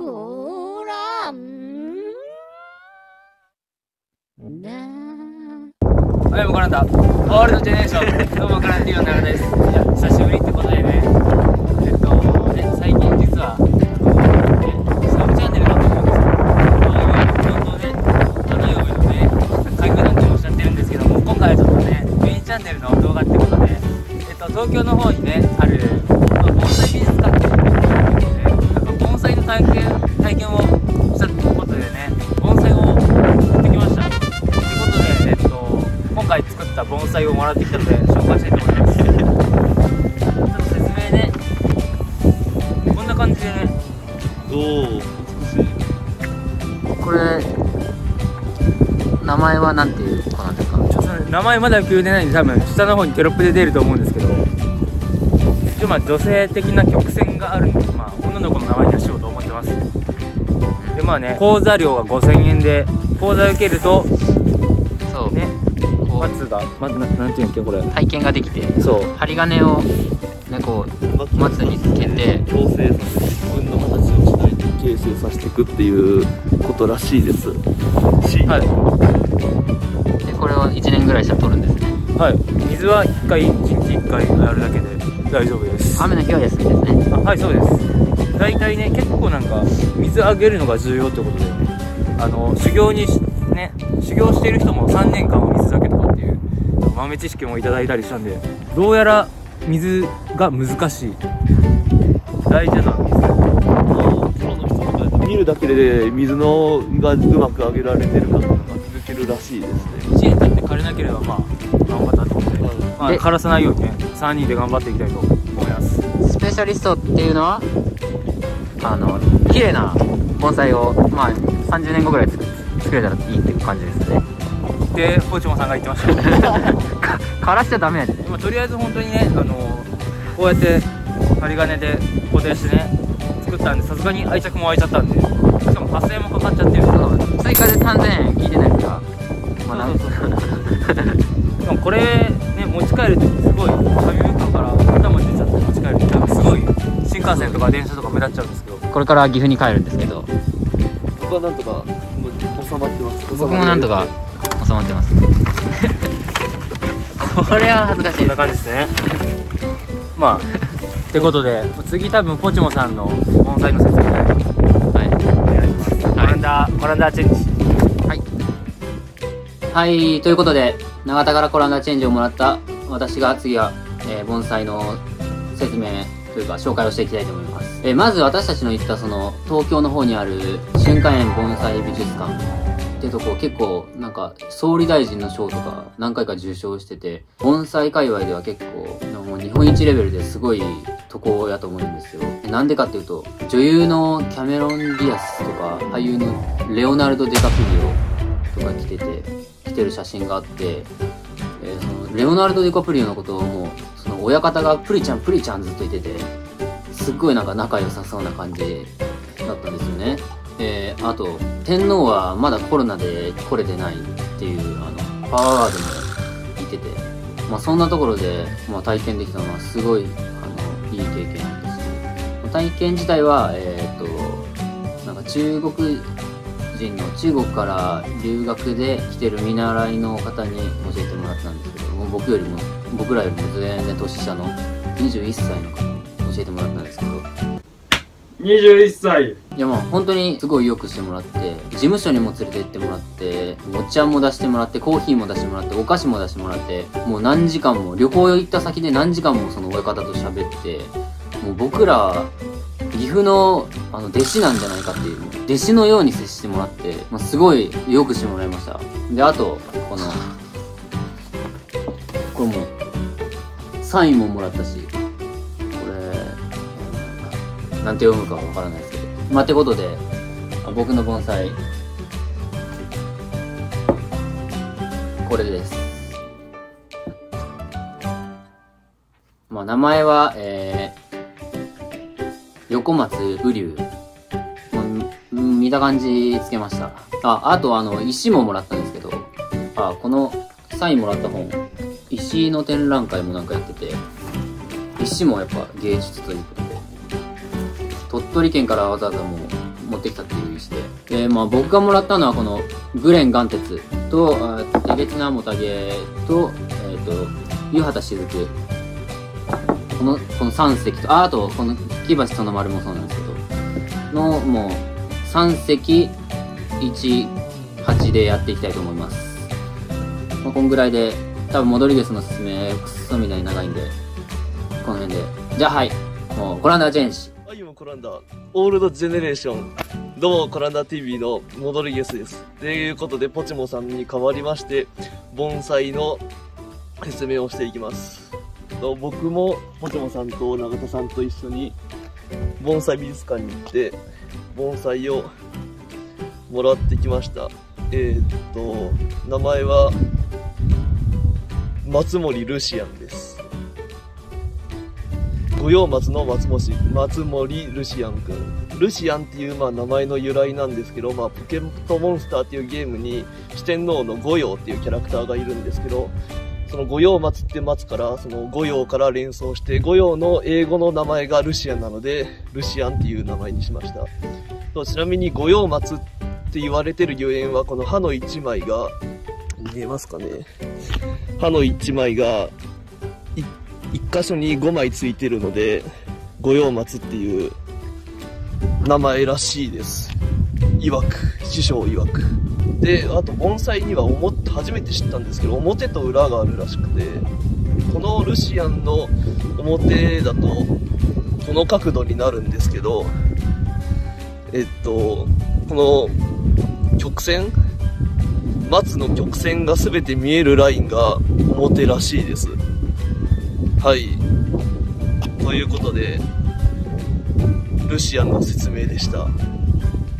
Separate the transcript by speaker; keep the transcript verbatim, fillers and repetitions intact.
Speaker 1: コランダ
Speaker 2: はい、もうコランダオールドジェネレーションどうもコランディオンナラです。いや、久しぶりってことでね、えっとね、最近実はあのね、サブチャンネルだと思うんですよ。どんどんね、花嫁のね、開封なんておっしゃってるんですけども、今回はちょっとね、メインチャンネルの動画ってことで、えっと、東京の方にね、ある、まあ、盆栽美術館っていうことで、なんか盆栽の体験、体験をしたってことでね、盆栽を持ってきました。ってことで、えっと、今回作った盆栽をもらってきたので紹介したいと思います。ちょっと説明ね、こんな感じでね、
Speaker 3: おお、美しい。
Speaker 4: これ名前はなんていう子なんですか？
Speaker 2: ちょっとね、名前まだ決めてないんで、多分下の方にテロップで出ると思うんですけど、一応まあ女性的な曲線があるんで、まあ女の子の名前にしようと思ってます。でまあね、講座料がごせんえんで、講座受けると
Speaker 4: そう
Speaker 2: ね、
Speaker 4: こ
Speaker 2: 松が、ま、な, なんていうんだっけこれ、
Speaker 4: う体験ができて、
Speaker 2: そう
Speaker 4: 針金をねこう松につけて
Speaker 3: 矯正させて自分の形をしないで形成させていくっていうことらしいです。
Speaker 2: はい
Speaker 4: でこれをいちねんぐらいしたら取るんですね。
Speaker 2: はい、水はいっかい、いちにちいっかいやるだけで大丈夫です。
Speaker 4: 雨の日は休みですね。
Speaker 2: あ、はい、そうです。大体ね、結構なんか水あげるのが重要ってことで、あの修行にね、修行している人もさんねんかんは水だけとかっていう豆知識もいただいたりしたんで、どうやら水が難しい、大事な水。
Speaker 3: プロの人とか見るだけで水のがうまく上げられてるかとか抜けるらしいですね。
Speaker 2: いちねん経って枯れなければまあ頑張ったってことで、まあ、
Speaker 4: で
Speaker 2: 枯らさないようにね、さんにんで頑張っていきたいと思います。
Speaker 4: スペシャリストっていうのはあの綺麗な盆栽をまあさんじゅうねんごぐらい作作れたらいいっていう感じですね。
Speaker 2: で、ポチモさんが言ってました
Speaker 4: か枯らしちゃダメやで。
Speaker 2: 今とりあえず本当にね、あのこうやって針金で固定してね作ったんで、さすがに愛着も湧いちゃったんで、しかもはっせんえんもかかっちゃってる。
Speaker 4: そう追加でさんぜんえん聞いてないですか？まあなん
Speaker 2: そうそうそうしかもこれね、持ち帰るとすごい紙袋から頭出ちゃって持ち帰るとなんかすごい新幹線とか電車とか目立っちゃうんですけど、
Speaker 4: これから岐阜に帰るんですけど、
Speaker 3: 僕はなんとかもう収まってます。
Speaker 4: 僕もなんとか収まってます。これは恥ずかしい。
Speaker 2: こんな感じですね。まあってことで、次多分ポチモさんの盆栽の説明
Speaker 4: はい
Speaker 2: お願いします。コランダーコランダーチェンジ。
Speaker 4: はい、はい、ということで永田からコランダーチェンジをもらった私が次は、えー、盆栽の説明というか紹介をしていきたいと思います。えー、まず私たちの行ったその東京の方にある春華園盆栽美術館ってとこ、結構なんか総理大臣の賞とか何回か受賞してて、盆栽界隈では結構もう日本一レベルですごいとこやと思うんですよ。なんでかっていうと、女優のキャメロン・ディアスとか俳優のレオナルド・デカプリオとか来てて来てる写真があって、えー、そのレオナルド・デカプリオのことをもうその親方がプリちゃんプリちゃんずっと言ってて、すっごいなんか仲良さそうな感じだったんですよね。えー、あと天皇はまだコロナで来れてないっていうあのパワーワードも言ってて、まあ、そんなところで、まあ、体験できたのはすごいあのいい経験なんですね。体験自体は、えー、っとなんか中国人の中国から留学で来てる見習いの方に教えてもらったんですけど、もう僕よりも僕らよりも全然年下のにじゅういっさいの方に教えてもらったんですけど、
Speaker 5: にじゅういっさい。
Speaker 4: いやもう本当にすごいよくしてもらって、事務所にも連れて行ってもらって、お茶も出してもらって、コーヒーも出してもらって、お菓子も出してもらって、もう何時間も旅行行った先で何時間もその親方と喋って、もう僕ら岐阜のあの弟子なんじゃないかっていう、弟子のように接してもらって、まあ、すごいよくしてもらいました。であとこのこれもサインももらったし、なんて読むかわからないですけど、まあ、ってことで僕の盆栽これです。まあ名前は、えー、横松雨竜、まあ、見た感じつけました。ああとあの石ももらったんですけど、あこのサインもらった本、石の展覧会もなんかやってて、石もやっぱ芸術ということで、鳥取県からわざわざもう持ってきたっていう石で。で、まあ僕がもらったのはこのグレン岩鉄と、あ手列なもたげと、えっ、ー、と、湯畑しずく。この、このさん石と、あ、あと、この木橋その丸もそうなんですけど、の、もう、さん石、いち、はちでやっていきたいと思います。まあ、こんぐらいで、多分戻りゲスの説明、くっそみたいに長いんで、この辺で。じゃあはい。もう、コランダーチェンジ。
Speaker 3: はい、もうコランダー。オールドジェネレーション。どうも、コランダー ティーブイ の戻りゲスです。ということで、ポチモさんに代わりまして、盆栽の説明をしていきます。僕も、ポチモさんと永田さんと一緒に、盆栽美術館に行って、盆栽をもらってきました。えー、っと、名前は、松森ルシアンです。五葉松の松森、松森ルシアンくん。ルシアンっていうまあ名前の由来なんですけど、まあ、ポケットモンスターっていうゲームに四天王の五葉っていうキャラクターがいるんですけど、その五葉松って松から、その五葉から連想して、五葉の英語の名前がルシアンなので、ルシアンっていう名前にしました。とちなみに五葉松って言われてるゆえんは、この刃の一枚が、見えますかね。刃の一枚が、一箇所にごまいついてるので、五葉松っていう名前らしいです。曰く、師匠曰く。で、あと盆栽には表、初めて知ったんですけど、表と裏があるらしくて、このルシアンの表だと、この角度になるんですけど、えっと、この曲線松の曲線が全て見えるラインが表らしいです。はい。ということで、ルシアンの説明でした。